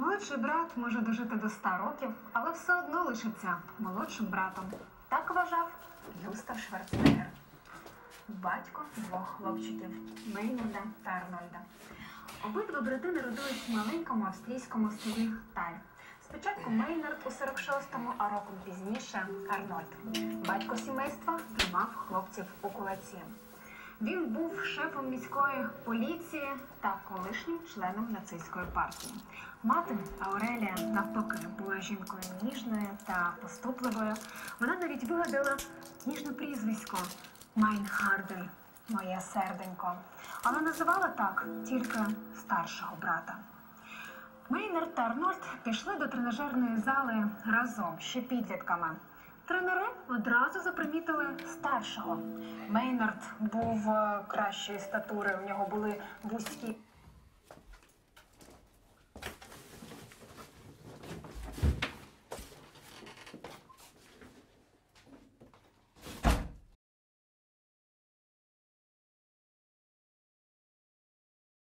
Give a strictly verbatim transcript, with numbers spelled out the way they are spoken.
Молодший брат може дожити до ста років, але все одно лишиться молодшим братом. Так вважав Гюстав Шварценеггер, батько двох хлопчиків – Мейнарда та Арнольда. Обидва брати народились в маленькому австрійському селі Таль. Спочатку Мейнард у сорок шостому, а роком пізніше Арнольд. Батько сімейства тримав хлопців у кулаці. Він був шефом міської поліції та колишнім членом нацистської партії. Мати Аурелія, навпаки, була жінкою ніжною та поступливою. Вона навіть вигадала ніжне прізвисько Майнхарден – моє серденько. Але називала так тільки старшого брата. Мейнард та Арнольд пішли до тренажерної зали разом, ще підлітками. Тренери одразу запримітили старшого. Мейнард був кращої статури, у нього були вузькі